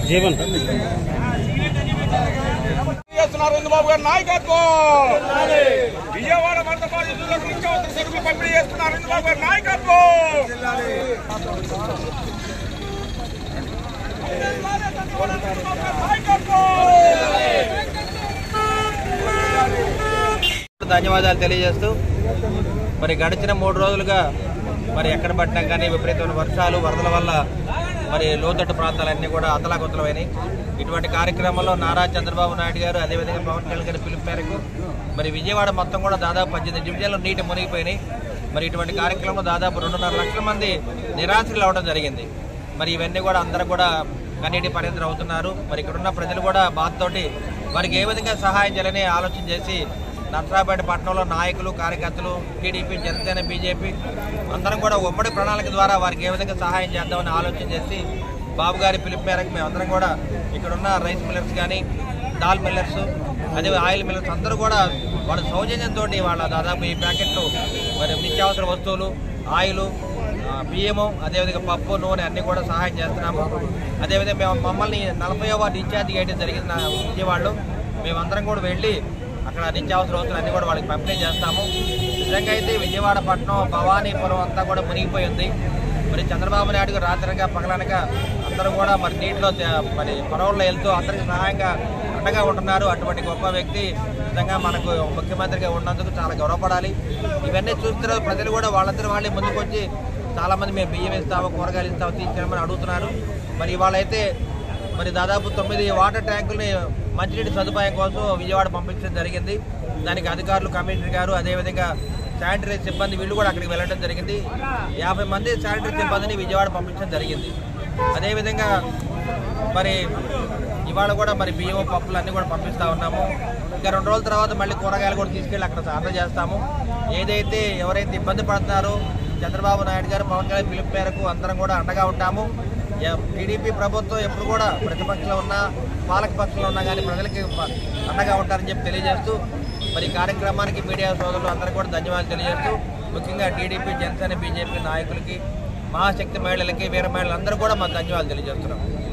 జీవన్ చంద్రబాబు గారి నాయకత్వం విజయవాడ మండప నిత్యావసర సరుకులు పంపిణీ చేస్తున్నారు. చంద్రబాబు గారి నాయకత్వం ధన్యవాదాలు తెలియజేస్తూ మరి గడిచిన 3 రోజులుగా మరి ఎక్కడ పట్టినా కానీ విపరీతమైన వర్షాలు వరదల వల్ల మరి లోతట్టు ప్రాంతాలన్నీ కూడా అతలాకుతలమైనాయి. ఇటువంటి కార్యక్రమంలో నారా చంద్రబాబు నాయుడు గారు అదేవిధంగా పవన్ కళ్యాణ్ గారి పిలుపు మేరకు మరి విజయవాడ మొత్తం కూడా దాదాపు 18 డివిజన్లు నీటి మునిగిపోయినాయి. మరి ఇటువంటి కార్యక్రమంలో దాదాపు 2.5 లక్షల మంది నిరాశ్రయులు అవడం జరిగింది. మరి ఇవన్నీ కూడా అందరూ కూడా కన్నీటి పరిస్థితులు అవుతున్నారు. మరి ఇక్కడున్న ప్రజలు కూడా బాధతోటి వారికి ఏ విధంగా సహాయం చేయాలని ఆలోచన చేసి నర్సరావుపేట పట్టణంలో నాయకులు కార్యకర్తలు టీడీపీ జనసేన బీజేపీ అందరం కూడా ఉమ్మడి ప్రణాళిక ద్వారా వారికి ఏ విధంగా సహాయం చేద్దామని ఆలోచన చేసి బాబు గారి పిలుపు మేరకు మేమందరం కూడా ఇక్కడున్న రైస్ మిల్లర్స్ కానీ దాల్ మిల్లర్స్ అదే ఆయిల్ మిల్లర్స్ అందరూ కూడా వాళ్ళ సౌజన్యంతో వాళ్ళ దాదాపు ఈ ప్యాకెట్లు మరి నిత్యావసర వస్తువులు ఆయిల్ బియ్యము అదేవిధంగా పప్పు నూనె అన్నీ కూడా సహాయం చేస్తున్నాము. అదేవిధంగా మమ్మల్ని 40వ వార్డు ఇన్ఛార్జ్ చేయడం జరిగింది విజయవాడలో. మేమందరం కూడా వెళ్ళి అక్కడ నిత్యావసర వస్తువులు అన్నీ కూడా వాళ్ళకి పంపిణీ చేస్తాము. నిజంగా అయితే విజయవాడ పట్టణం భవానీపురం అంతా కూడా మునిగిపోయింది. మరి చంద్రబాబు నాయుడు గారు రాత్రిగా పగలనగా అందరూ కూడా మరి నీటిలో మరి పొడవుల్లో వెళ్తూ అందరికీ సహాయంగా అండగా ఉంటున్నారు. అటువంటి గొప్ప వ్యక్తి నిజంగా మనకు ముఖ్యమంత్రిగా ఉన్నందుకు చాలా గౌరవపడాలి. ఇవన్నీ చూస్తున్న ప్రజలు కూడా వాళ్ళందరూ వాళ్ళే ముందుకు వచ్చి చాలామంది మేము బియ్యం ఇస్తాము కూరగాయలు ఇస్తాము తీసుకెళ్ళమని అడుగుతున్నారు. మరి ఇవాళ అయితే మరి దాదాపు 9 వాటర్ ట్యాంకుల్ని మంచినీటి సదుపాయం కోసం విజయవాడ పంపించడం జరిగింది. దానికి అధికారులు కమిషనర్ గారు అదేవిధంగా శానిటరీ సిబ్బంది వీళ్ళు కూడా అక్కడికి వెళ్ళడం జరిగింది. 50 మంది శానిటరీ సిబ్బందిని విజయవాడ పంపించడం జరిగింది. అదేవిధంగా మరి ఇవాళ కూడా మరి బియ్యం పప్పులు అన్నీ కూడా పంపిస్తూ ఉన్నాము. ఇంకా 2 రోజుల తర్వాత మళ్ళీ కూరగాయలు కూడా తీసుకెళ్ళి అక్కడ ఆర్డర్ చేస్తాము. ఏదైతే ఎవరైతే ఇబ్బంది పడుతున్నారో చంద్రబాబు నాయుడు గారు పవన్ కళ్యాణ్ పిలుపు మేరకు అందరం కూడా అండగా ఉంటాము. టీడీపీ ప్రభుత్వం ఎప్పుడు కూడా ప్రతిపక్షంలో ఉన్నా పాలక పక్షంలో ఉన్నా కానీ ప్రజలకి అండగా ఉంటారని చెప్పి తెలియజేస్తూ మరి కార్యక్రమానికి మీడియా సోదరులు అందరూ కూడా ధన్యవాదాలు తెలియజేస్తూ ముఖ్యంగా టీడీపీ జనసేన బీజేపీ నాయకులకి మహాశక్తి మహిళలకి వీర మహిళలందరూ కూడా మాకు ధన్యవాదాలు తెలియజేస్తున్నాం.